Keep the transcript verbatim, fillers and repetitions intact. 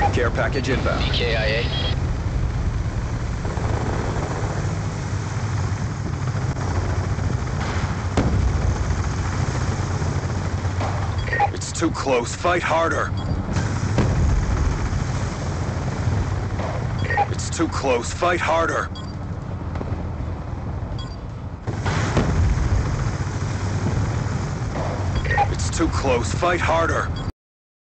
Care package inbound. E K I A. It's too close. Fight harder. It's too close. Fight harder. It's too close. Fight harder.